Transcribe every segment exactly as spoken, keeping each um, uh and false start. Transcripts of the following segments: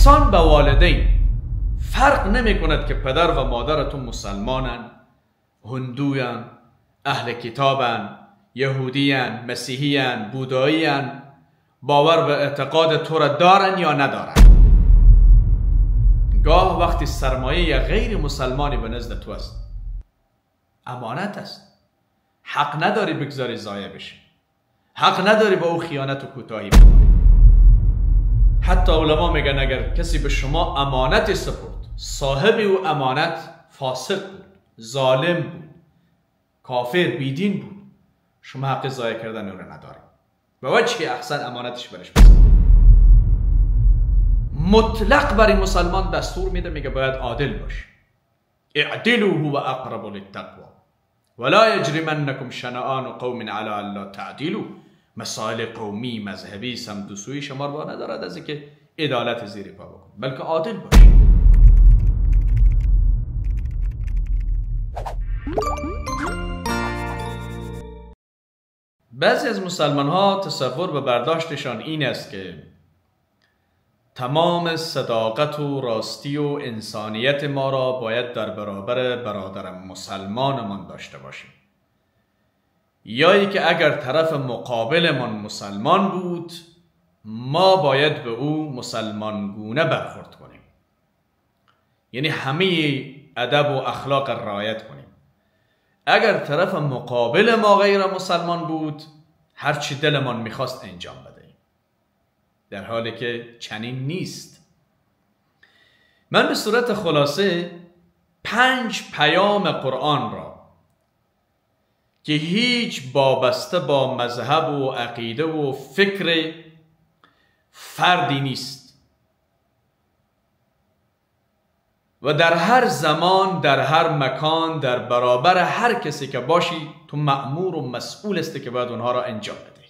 احسان به والدین فرق نمی کند که پدر و مادرتون مسلمانن، هندوین، اهل کتابن، یهودیان، مسیحیان، بوداییان، باور به اعتقاد تو را دارن یا ندارن. گاه وقتی سرمایه غیر مسلمانی به نزد تو است، امانت است، حق نداری بگذاری ضایع بشه، حق نداری با او خیانت و کوتاهی بکنی. حتی علما میگن اگر کسی به شما امانت سپرد، صاحب او امانت فاسق بود، ظالم بود، کافر، بیدین بود، شما حق ضایع کردن او را نداری. به وجه احسن امانتش برش بزن. مطلق برای مسلمان دستور میده، میگه باید عادل باش. اعدلوا هو اقرب للتقوی ولا یجرمنکم شنآن قوم علی الا تعدلوا. مسائل قومی، مذهبی، سمت شما رو ندارد از اینکه عدالت زیر پا بکن، بلکه عادل باش. بعضی از مسلمان ها تصور و برداشتشان این است که تمام صداقت و راستی و انسانیت ما را باید در برابر برادر مسلمانمان داشته باشیم، یا ای که اگر طرف مقابلمان مسلمان بود ما باید به او مسلمان گونه برخورد کنیم، یعنی همه ادب و اخلاق رعایت کنیم. اگر طرف مقابل ما غیر مسلمان بود هرچی دلمان میخواست انجام بدهیم، در حالی که چنین نیست. من به صورت خلاصه پنج پیام قرآن را که هیچ وابسته با مذهب و عقیده و فکر فردی نیست و در هر زمان، در هر مکان، در برابر هر کسی که باشی تو مأمور و مسئول است که باید اونها را انجام بدهی.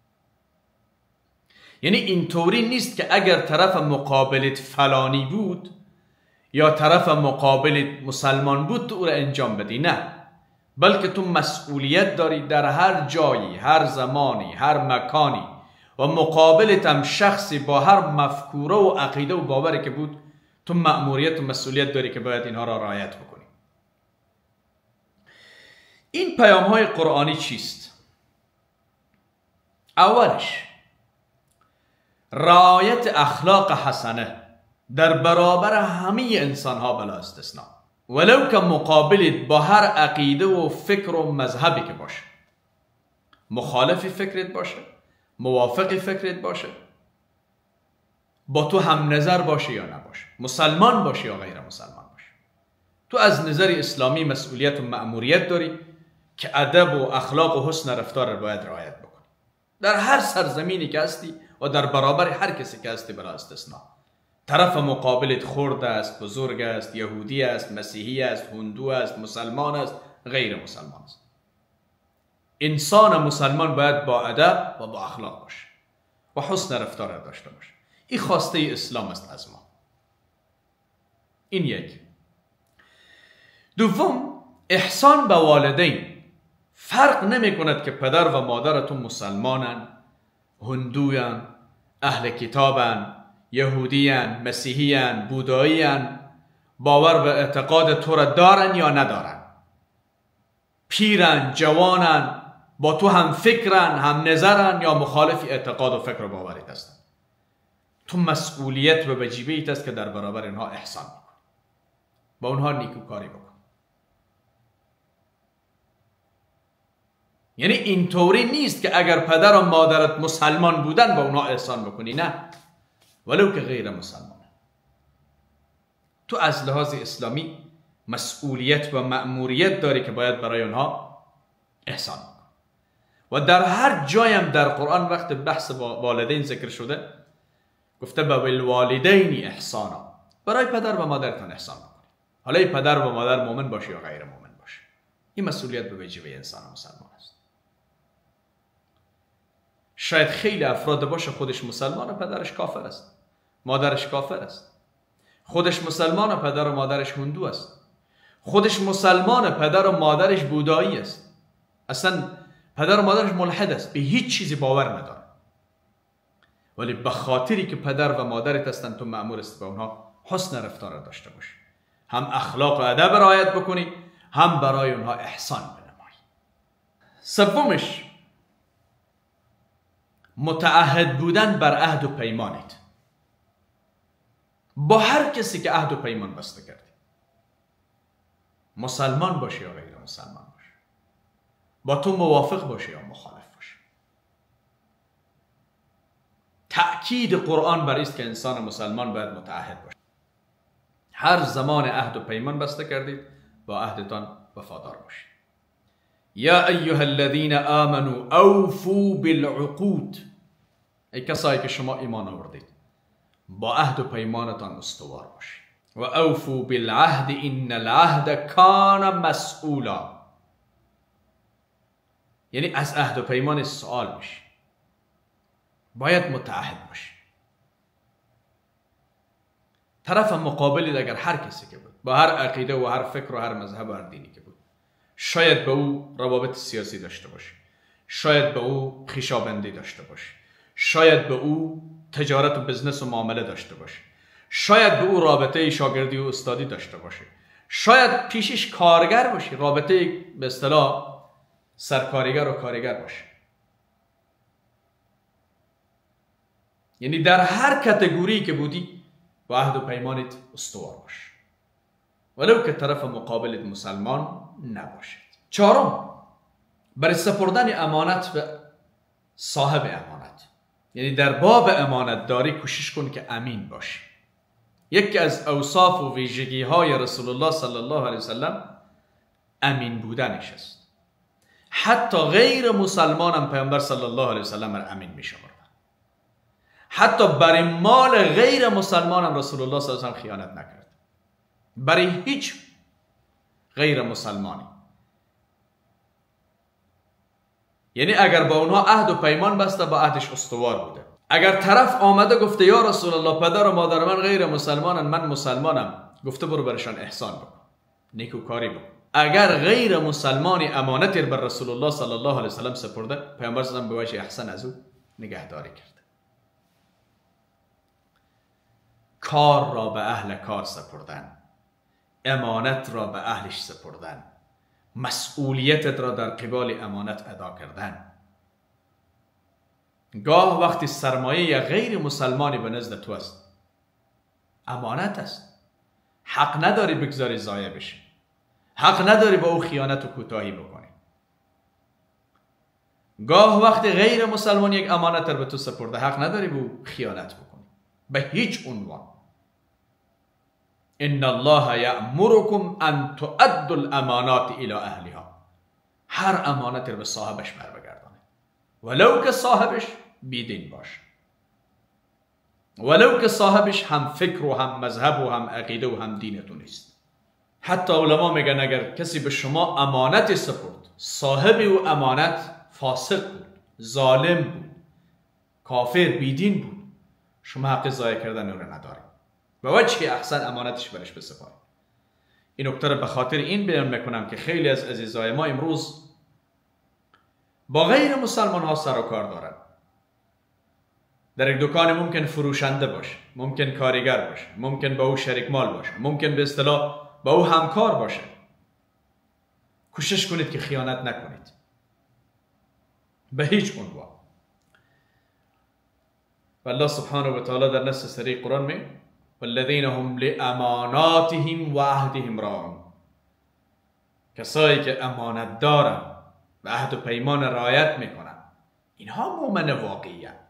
یعنی اینطوری نیست که اگر طرف مقابلت فلانی بود یا طرف مقابلت مسلمان بود تو او را انجام بدی، نه، بلکه تو مسئولیت داری در هر جایی، هر زمانی، هر مکانی و مقابلت هم شخصی با هر مفکوره و عقیده و باوری که بود، تو مأموریت و مسئولیت داری که باید اینها را رعایت بکنی. این پیام های قرآنی چیست؟ اولش رعایت اخلاق حسنه در برابر همه انسان ها بلا استثناء، ولو که مقابلت با هر عقیده و فکر و مذهبی که باشه، مخالف فکرت باشه، موافق فکرت باشه، با تو هم نظر باشه یا نباشه، مسلمان باشه یا غیر مسلمان باشه، تو از نظر اسلامی مسئولیت و مأموریت داری که ادب و اخلاق و حسن رفتار رو باید رعایت بکنی در هر سرزمینی که هستی و در برابر هر کسی که هستی بلا استثناء. طرف مقابلت خرد است، بزرگ است، یهودی است، مسیحی است، هندو است، مسلمان است، غیر مسلمان است. انسان مسلمان باید با ادب و با اخلاق باشه و حسن رفتار داشته باشه. این خواسته اسلام است از ما. این یک. دوم، احسان به والدین فرق نمی کند که پدر و مادرتون مسلمانن، هندوین، اهل کتابن، یهودیان، مسیحیان، بوداییان، باور به اعتقاد تو را دارن یا ندارن، پیرن، جوانن، با تو هم فکرن، هم نظرن یا مخالف اعتقاد و فکر و باوریت هستن. تو مسئولیت و وجیبه‌ایت است که در برابر اینها احسان بکن، با اونها نیکوکاری بکن. یعنی اینطوری نیست که اگر پدر و مادرت مسلمان بودن با اونها احسان بکنی، نه، ولو که غیر مسلمان. تو از لحاظ اسلامی مسئولیت و مأموریت داری که باید برای اونها احسان بکن. و در هر جایم در قرآن وقت بحث والدین ذکر شده گفته به بالوالدین احسانا، برای پدر و مادرتان احسان بکنید. حالا این پدر و مادر مؤمن باشه یا غیر مؤمن باشه، این مسئولیت به وجیبه انسان مسلمان است. شاید خیلی افراد باشه خودش مسلمان و پدرش کافر است، مادرش کافر است. خودش مسلمان و پدر و مادرش هندو است. خودش مسلمان و پدر و مادرش بودایی است. اصلا پدر و مادرش ملحد است، به هیچ چیزی باور نداره. ولی به خاطری که پدر و مادرت هستند تو مأمور است به اونها حسن رفتار داشته باشی، هم اخلاق و ادب رعایت بکنی، هم برای اونها احسان بنمایی. سومش متعهد بودن بر عهد و پیمانت. با هر کسی که عهد و پیمان بسته کردی، مسلمان باشی یا غیر مسلمان باشی، با تو موافق باشی یا مخالف باشی. تأکید قرآن بر است که انسان مسلمان باید متعهد باشه. هر زمان عهد و پیمان بسته کردید با عهدتان وفادار باشید. یا ایها الذین آمنوا اوفوا بالعقود، ای کسایی که شما ایمان آوردید با عهد و پیمانتان استوار باشید. و اوفوا بالعهد ان العهد کان مسئولا، یعنی از عهد و پیمان سوال میشه، باید متعهد باشی. طرف مقابلی اگر هر کسی که بود، با هر عقیده و هر فکر و هر مذهب و هر دینی که بود، شاید به او روابط سیاسی داشته باشی، شاید به او خویشاوندی داشته باشی، شاید به او تجارت و بزنس و معامله داشته باشی، شاید به او رابطه شاگردی و استادی داشته باشی، شاید پیشش کارگر باشی، رابطه به اصطلاح سرکارگر و کارگر باشی. یعنی در هر کاتگوری که بودی با عهد و پیمانت استوار باش، ولو که طرف مقابلت مسلمان نباشد. چهارم، برای سپردن امانت به صاحب امانت، یعنی در باب امانت داری کوشش کن که امین باشی. یکی از اوصاف و ویژگی های رسول الله صلی الله علیه وسلم امین بودنش است. حتی غیر مسلمان هم پیامبر صلی الله علیه وسلم را امین می شمردن. حتی برای مال غیر مسلمان هم رسول الله صلی الله علیه وسلم خیانت نکرد، برای هیچ غیر مسلمانی. یعنی اگر با اونها عهد و پیمان بسته با عهدش استوار بوده. اگر طرف آمده گفته یا رسول الله پدر و مادر من غیر مسلمانن، من مسلمانم، گفته برو برشان احسان بکن، نیکوکاری بکن. اگر غیر مسلمانی امانتی بر رسول الله صلی الله علیه وسلم سپرده، پیامبر صلی الله علیه و به وجه احسان از او نگهداری کرده. کار را به اهل کار سپردن، امانت را به اهلش سپردن، مسئولیتت را در قبال امانت ادا کردن. گاه وقتی سرمایه غیر مسلمانی به نزد تو است، امانت است، حق نداری بگذاری ضایع بشه، حق نداری با او خیانت و کوتاهی بکنی. گاه وقتی غیر مسلمان یک امانت را به تو سپرده، حق نداری به او خیانت بکنی به هیچ عنوان. ان الله یأمرکم ان تؤدوا الامانات الی اهلها، هر امانت را به صاحبش بربگردانه، ولو که صاحبش بیدین باشه، ولو که صاحبش هم فکر و هم مذهب و هم عقیده و هم دین تو نیست. حتی علما میگن اگر کسی به شما امانت سپرد، صاحب او امانت فاسق بود، ظالم بود، کافر، بیدین بود، شما حق ضایع کردن او را نداری، به وجه احسن امانتش برش بسپاری. این نکته را به خاطر این بیان میکنم که خیلی از عزیزای ما امروز با غیر مسلمان ها سر و کار دارن. در یک دکان ممکن فروشنده باشه، ممکن کارگر باشه، ممکن با او شریک مال باشه، ممکن به اصطلاح با او همکار باشه. کوشش کنید که خیانت نکنید به هیچ عنوان. و الله سبحانه و تعالی در نص صریح قرآن می والذین هم لاماناتهم و عهدهم راعون، کسایی که امانت دارن و عهد و پیمان رعایت میکنن، اینها مؤمن واقعی هستند.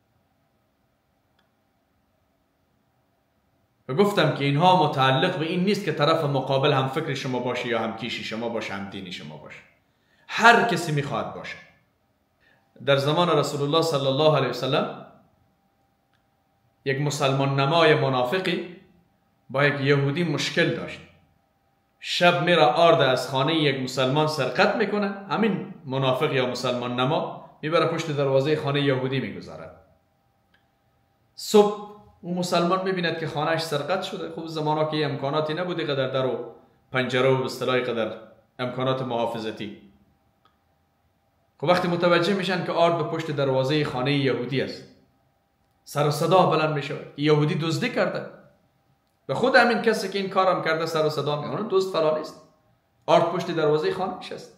و گفتم که اینها متعلق به این نیست که طرف مقابل هم فکر شما باشه یا هم کیشی شما باشه، هم دینی شما باشه، هر کسی میخواد باشه. در زمان رسول الله صلی الله علیه وسلم یک مسلمان نمای منافقی با یک یهودی مشکل داشت. شب میره آرد از خانه یک مسلمان سرقت میکنه، همین منافق یا مسلمان نما میبره پشت دروازه خانه یهودی میگذاره. صبح اون مسلمان میبیند که خانهش سرقت شده. خوب زمانا که امکاناتی نبودی قدر در و پنجره و اصطلاحی قدر امکانات محافظتی. خب وقتی متوجه میشن که آرد به پشت دروازه خانه یهودی است، سر و صدا بلند می شود یهودی دزدی کرده. به خود همین کسی که این کارم کرده سر و صدا می کنه دزد فلان است. آرد پشت دروازه خانه نشست.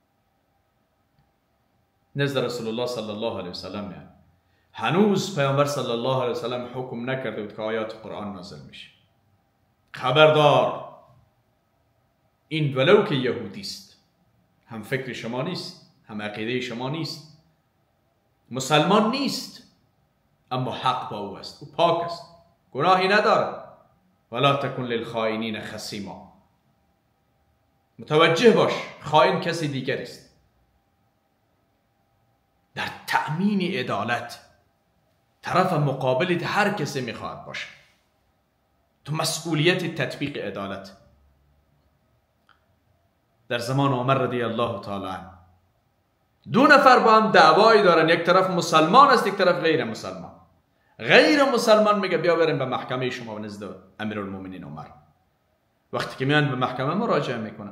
نزد رسول الله صلی الله علیه و سلم میاد. هنوز پیامبر صلی الله علیه و سلم حکم نکرده بود که آیات قرآن نازل میشه. خبردار، این ولو که یهودی است، هم فکر شما نیست، هم عقیده شما نیست، مسلمان نیست، اما حق با او است، او پاک است، گناهی نداره. ولا تکن للخائنین خصیما. متوجه باش، خائن کسی دیگر است. در تأمین عدالت طرف مقابلت هر کسی میخواهد باشه. تو مسئولیت تطبیق عدالت. در زمان عمر رضی الله تعالی عنه دو نفر با هم دعوایی دارن، یک طرف مسلمان است، یک طرف غیر مسلمان. غیر مسلمان میگه بیا بریم به محکمه شما و نزد امیرالمومنین عمر. وقتی که میان به محکمه مراجعه میکنن،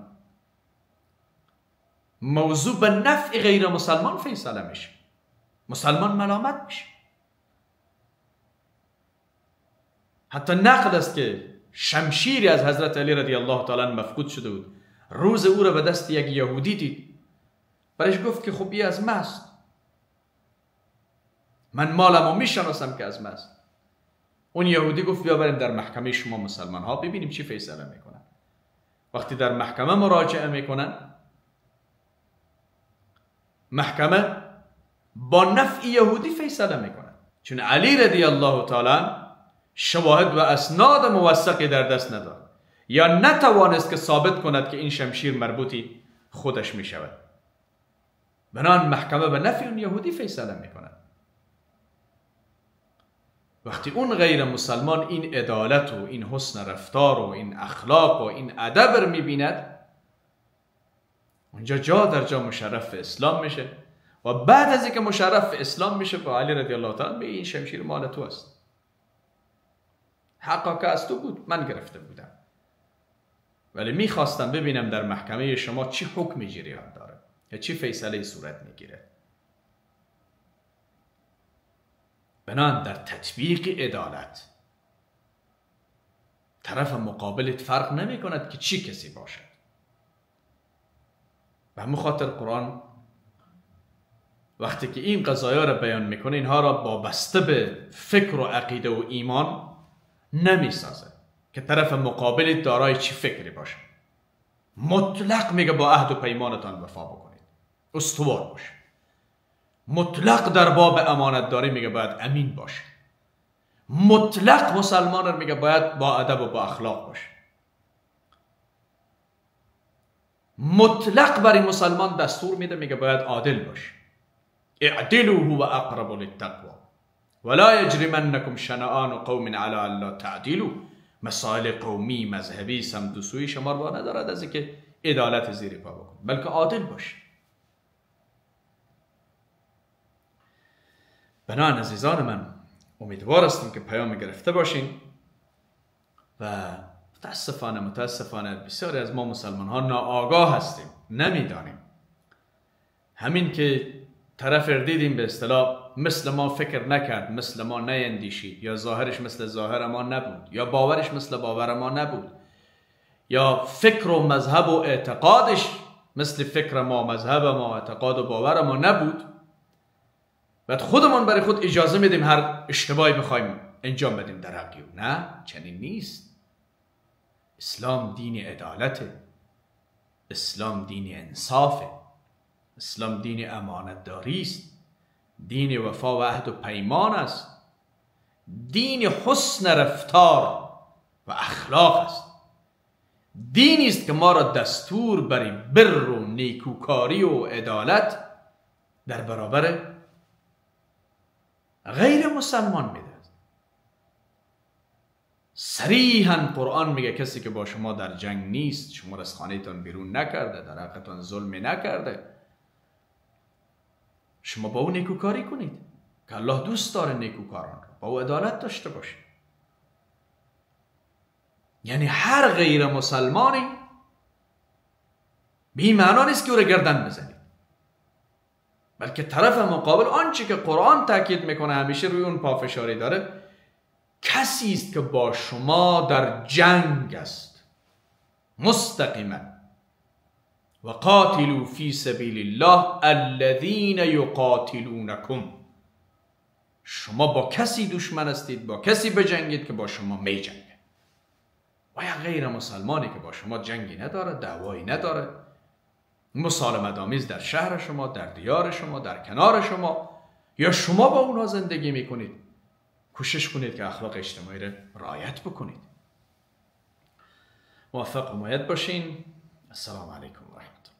موضوع به نفع غیر مسلمان فیصله میشه، مسلمان ملامت میشه. حتی نقل است که شمشیری از حضرت علی رضی الله تعالی عنه مفقود شده بود. روز او را به دست یک یهودی دید، برایش گفت که خب این از ماست، من مالمو میشناسم که از ماست. اون یهودی گفت بیا بریم در محکمه شما مسلمان ها ببینیم چی فیصله میکنن. وقتی در محکمه مراجعه میکنن، محکمه با نفع یهودی فیصله میکنن، چون علی رضی الله تعالی عنه شواهد و اسناد موثقی در دست ندارد یا نتوانست که ثابت کند که این شمشیر مربوطی خودش می شود. بنابراین محکمه به نفع اون یهودی فیصله می کند. وقتی اون غیر مسلمان این عدالت و این حسن رفتار و این اخلاق و این ادب رو می بیند، اونجا جا در جا مشرف اسلام میشه و بعد از اینکه مشرف اسلام میشه با علی رضی الله تعالی میگه این شمشیر مال تو است، حقا که از تو بود، من گرفته بودم، ولی میخواستم ببینم در محکمه شما چی حکم جریان داره یا چی فیصله صورت میگیره. بنابراین در تطبیق عدالت طرف مقابلت فرق نمی کند که چی کسی باشد. به همون خاطر قرآن وقتی که این قضایا را بیان میکنه اینها را وابسته به فکر و عقیده و ایمان نمی سازه که طرف مقابل دارای چی فکری باشه. مطلق میگه با عهد و پیمانتان وفا بکنید، استوار باشه. مطلق در باب امانتداری میگه باید امین باشه. مطلق مسلمان رو میگه باید با ادب و با اخلاق باشه. مطلق برای مسلمان دستور میده میگه باید عادل باشه. اعدلوا هو اقرب للتقوى ولا یجرمنکم شنآن قوم علی الا تعدلوا. مسائل قومی، مذهبی، سمت و سوی شما رو ندارد از اینکه عدالت زیر پا بکن، بلکه عادل باشه. بنابراین عزیزان من امیدوار هستم که پیام گرفته باشین و متاسفانه متاسفانه بسیاری از ما مسلمان ها ناآگاه هستیم، نمیدانیم. همین که طرف دیدیم به اصطلاح مثل ما فکر نکرد، مثل ما نیندیشید، یا ظاهرش مثل ظاهر ما نبود، یا باورش مثل باور ما نبود، یا فکر و مذهب و اعتقادش مثل فکر ما، مذهب ما، اعتقاد و باور ما نبود، بعد خودمون برای خود اجازه میدیم هر اشتباهی بخوایم انجام بدیم در حقی. نه، چنین نیست. اسلام دین عدالته، اسلام دین انصافه، اسلام دین امانتداری است، دین وفا و عهد و پیمان است، دین حسن رفتار و اخلاق است. دینی است که ما را دستور برای بر و نیکوکاری و عدالت در برابر غیر مسلمان میده. صریحاً قرآن میگه کسی که با شما در جنگ نیست، شما را از خانه‌تان بیرون نکرده، در حقتان ظلم نکرده، شما با او نیکوکاری کنید که الله دوست داره نیکوکاران را، با او عدالت داشته باشه. یعنی هر غیر مسلمانی به این معنا نیست که او را گردن بزنید، بلکه طرف مقابل آنچه که قرآن تاکید میکنه همیشه روی اون پافشاری داره، کسی است که با شما در جنگ است مستقیما. و قاتلوا فی سبیل الله الذین یقاتلونکم. شما با کسی دشمن هستید، با کسی بجنگید که با شما می جنگه. و یا غیر مسلمانی که با شما جنگی نداره، دعوایی نداره، مسالمت آمیز در شهر شما، در دیار شما، در کنار شما، یا شما با اونا زندگی میکنید، کوشش کنید که اخلاق اجتماعی را رعایت بکنید. موفق و مؤید باشین. السلام علیکم و رحمت الله.